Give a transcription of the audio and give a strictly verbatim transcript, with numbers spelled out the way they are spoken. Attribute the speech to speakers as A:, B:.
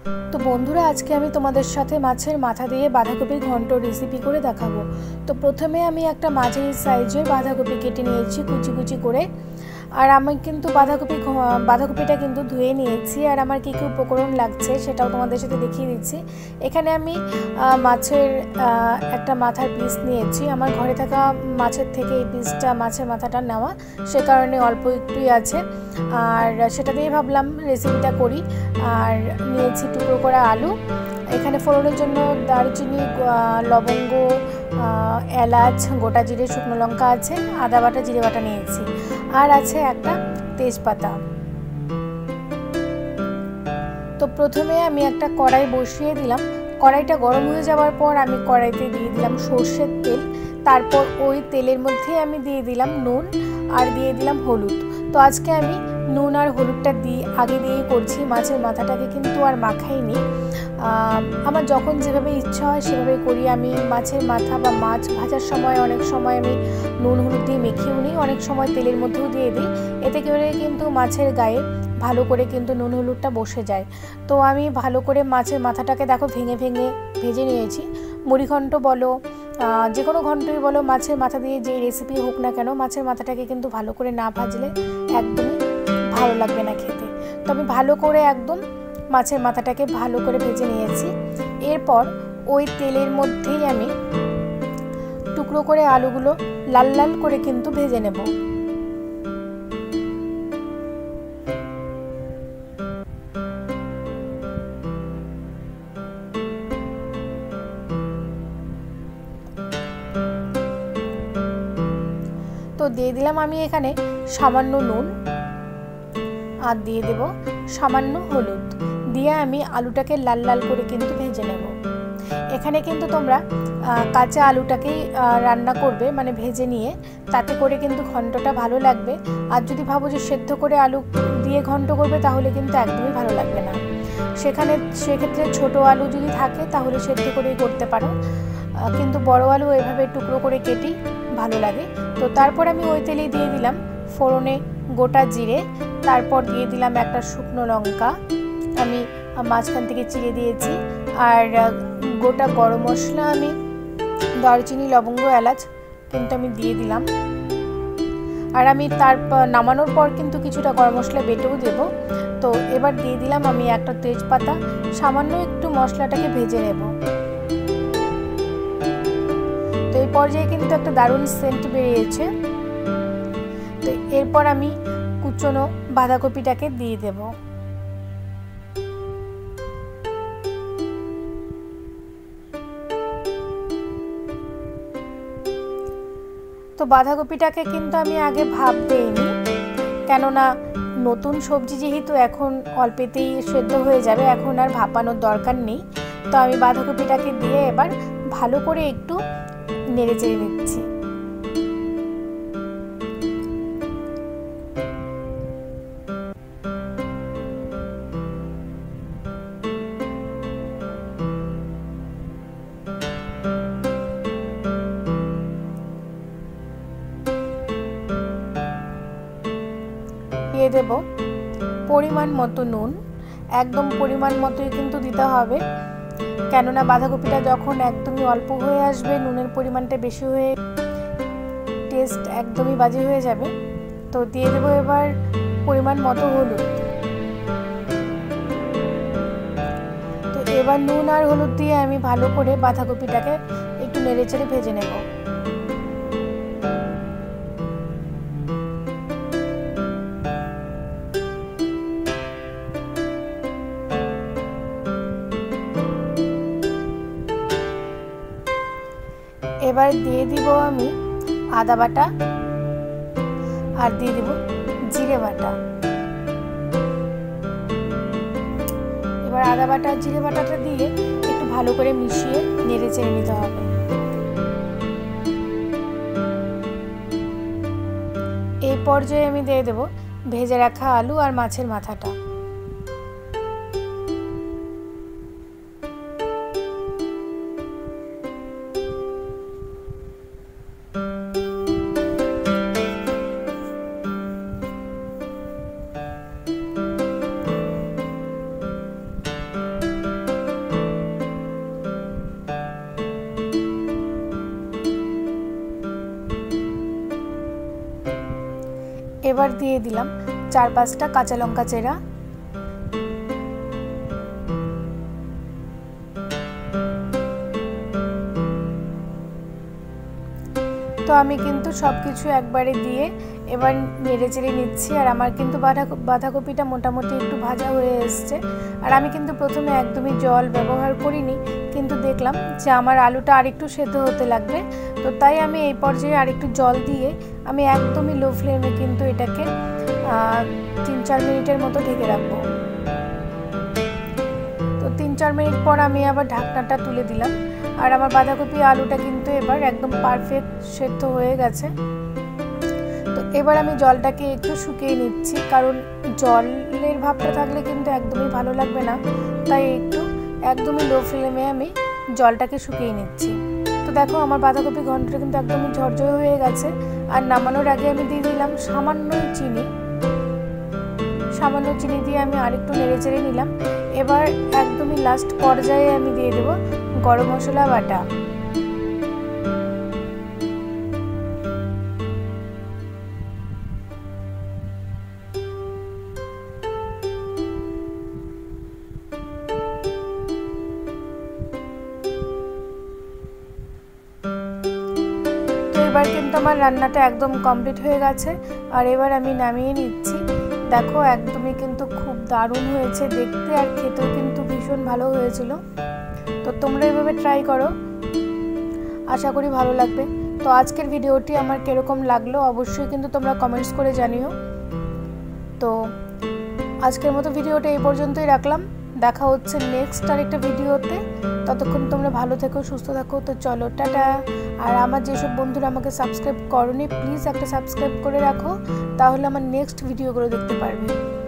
A: তো বন্ধুরা, আজকে আমি তোমাদের সাথে মাছের মাথা দিয়ে বাঁধাকপির ঘন্ট রেসিপি করে দেখাবো। তো প্রথমে আমি একটা মাঝারি সাইজের বাঁধাকপি কেটে নিয়েছি কুচি কুচি করে। আর আমি কিন্তু বাঁধাকপি বাঁধাকপিটা কিন্তু ধুয়ে নিয়েছি। আর আমার কী কী উপকরণ লাগছে সেটাও তোমাদের সাথে দেখিয়ে দিচ্ছি। এখানে আমি মাছের একটা মাথার পিস নিয়েছি। আমার ঘরে থাকা মাছের থেকে এই পিসটা মাছের মাথাটা নেওয়া, সে কারণে অল্প একটুই আছে, আর সেটা দিয়ে ভাবলাম রেসিপিটা করি। আর নিয়েছি টুকরো করা আলু। এখানে ফোড়নের জন্য দারচিনি, লবঙ্গ, এলাচ, গোটা জিরে, শুকনো লঙ্কা আছে, আদা বাটা, জিরে বাটা নিয়েছি, আর আছে একটা তেজপাতা। তো প্রথমে আমি একটা কড়াই বসিয়ে দিলাম। কড়াইটা গরম হয়ে যাওয়ার পর আমি কড়াইতে দিয়ে দিলাম সর্ষের তেল। তারপর ওই তেলের মধ্যে আমি দিয়ে দিলাম নুন আর দিয়ে দিলাম হলুদ। তো আজকে আমি নুন আর হলুদটা দিয়ে আগে দিয়েই করছি, মাছের মাথাটাকে কিন্তু আর মাখাইনি। আমার যখন যেভাবে ইচ্ছা হয় সেভাবে করি। আমি মাছের মাথা বা মাছ ভাজার সময় অনেক সময় আমি নুন হলুদ দিয়ে মেখেও নিই, অনেক সময় তেলের মধ্যেও দিয়ে দিই। এতে করে কিন্তু মাছের গায়ে ভালো করে কিন্তু নুন হলুদটা বসে যায়। তো আমি ভালো করে মাছের মাথাটাকে দেখো ভেঙে ভেঙে ভেজে নিয়েছি। মুড়িঘণ্ট বলো, যে কোনো ঘন্টই বলো, মাছের মাথা দিয়ে যে রেসিপি হোক না কেন, মাছের মাথাটাকে কিন্তু ভালো করে না ভাজলে একদমই ভালো লাগবে না খেতে। তো আমি ভালো করে একদম মাছের মাথাটাকে ভালো করে ভেজে নিয়েছি। এরপর ওই তেলের মধ্যেই আমি টুকরো করে আলুগুলো লাল লাল করে কিন্তু ভেজে নেব। তো দিয়ে দিলাম আমি এখানে সামান্য নুন, আর দিয়ে দেব সামান্য হলুদ, দিয়ে আমি আলুটাকে লাল লাল করে কিন্তু ভেজে নেব। এখানে কিন্তু তোমরা কাঁচা আলুটাকেই রান্না করবে, মানে ভেজে নিয়ে, তাতে করে কিন্তু ঘন্টটা ভালো লাগবে। আর যদি ভাবো যে সেদ্ধ করে আলু দিয়ে ঘন্ট করবে তাহলে কিন্তু একদমই ভালো লাগবে না। সেখানে সেক্ষেত্রে ছোট আলু যদি থাকে তাহলে সেদ্ধ করেই করতে পারো, কিন্তু বড় আলু এভাবে টুকরো করে কেটেই ভালো লাগে। তো তারপর আমি ওই তেলেই দিয়ে দিলাম ফোড়নে গোটা জিরে, তারপর দিয়ে দিলাম একটা শুকনো লঙ্কা আমি মাঝখান থেকে চিড়ে দিয়েছি, আর গোটা গরম মশলা আমি দারচিনি, লবঙ্গ, এলাচ কিন্তু আমি দিয়ে দিলাম। আর আমি তারপর নামানোর পর কিন্তু কিছুটা গরম মশলা বেটেও দেব। তো এবার দিয়ে দিলাম আমি একটা তেজপাতা, সামান্য একটু মশলাটাকে ভেজে নেব। তো এই পর্যায়ে কিন্তু একটা দারুণ সেন্ট বেরিয়েছে। তো এরপর আমি কুচনো বাঁধাকপিটাকে দিয়ে দেব। তো বাঁধাকপিটাকে কিন্তু আমি আগে ভাপ দেইনি, কেননা নতুন সবজি যেহেতু এখন অল্পেতেই সেদ্ধ হয়ে যাবে, এখন আর ভাপানোর দরকার নেই। তো আমি বাঁধাকপিটাকে দিয়ে এবার ভালো করে একটু নেড়ে চেড়ে নিচ্ছি। দিয়ে দেব পরিমাণ মতো নুন, একদম পরিমাণ মতোই কিন্তু দিতে হবে, কেননা বাঁধাকপিটা যখন একদমই অল্প হয়ে আসবে, নুনের পরিমাণটা বেশি হয়ে টেস্ট একদমই বাজে হয়ে যাবে। তো দিয়ে দেবো এবার পরিমাণ মতো হলুদ। তো এবার নুন আর হলুদ দিয়ে আমি ভালো করে বাঁধাকপিটাকে একটু নেড়ে চেড়ে ভেজে নেব। এবার দিয়ে দিব আমি আদা বাটা, আর দিয়ে দিব জিরে বাটা। এবার আদা বাটা আর জিরে বাটাটা দিয়ে একটু ভালো করে মিশিয়ে নেড়ে চেড়ে নিতে হবে। এই পর্যায়ে আমি দিয়ে দেব ভেজে রাখা আলু আর মাছের মাথাটা। এবার দিয়ে দিলাম চার পাঁচটা কাঁচা লঙ্কা চেরা। তো আমি কিন্তু সব কিছু একবারে দিয়ে এবার নেড়ে চেড়ে নিচ্ছি। আর আমার কিন্তু বাঁধা বাঁধাকপিটা মোটামুটি একটু ভাজা হয়ে এসছে। আর আমি কিন্তু প্রথমে একদমই জল ব্যবহার করিনি, কিন্তু দেখলাম যে আমার আলুটা আরেকটু সেদ্ধ হতে লাগবে। তো তাই আমি এই পর্যায়ে আরেকটু জল দিয়ে আমি একদমই লো ফ্লেমে কিন্তু এটাকে তিন চার মিনিটের মতো ঢেকে রাখবো। তো তিন চার মিনিট পর আমি আবার ঢাকনাটা তুলে দিলাম। আর আমার বাঁধাকপি আলুটা কিন্তু এবার একদম পারফেক্ট সেদ্ধ হয়ে গেছে। তো এবার আমি জলটাকে একটু শুকিয়ে নিচ্ছি, কারণ জলের ভাবটা থাকলে কিন্তু একদমই ভালো লাগবে না। তাই একটু একদমই লো ফ্লেমে আমি জলটাকে শুকিয়ে নিচ্ছি। তো দেখো আমার বাঁধাকপি ঘন্টটা কিন্তু একদমই ঝরঝরে হয়ে গেছে। আর নামানোর আগে আমি দিয়ে দিলাম সামান্য চিনি। সামান্য চিনি দিয়ে আমি আরেকটু নেড়ে চেড়ে নিলাম। এবার একদমই লাস্ট পর্যায়ে আমি দিয়ে দেব গরম মশলা বাটা। এবার কিন্তু আমার রান্নাটা একদম কমপ্লিট হয়ে গেছে। আর এবার আমি নামিয়ে নিচ্ছি। দেখো একদমই কিন্তু খুব দারুণ হয়েছে দেখতে, আর খেতেও কিন্তু ভীষণ ভালো হয়েছিল। তো তোমরা এভাবে ট্রাই করো, আশা করি ভালো লাগবে। তো আজকের ভিডিওটি আমার কিরকম লাগলো অবশ্যই কিন্তু তোমরা কমেন্টস করে জানিও। তো আজকের মতো ভিডিওটা এই পর্যন্তই রাখলাম। দেখা হচ্ছে নেক্সট আরেকটা ভিডিওতে। ততক্ষণ তোমরা ভালো থেকো, সুস্থ থাকো। তো চলো টাটা। আর আমার যেসব বন্ধুরা আমাকে সাবস্ক্রাইব করোনি, প্লিজ একটা সাবস্ক্রাইব করে রাখো, তাহলে আমার নেক্সট ভিডিওগুলো দেখতে পারবে।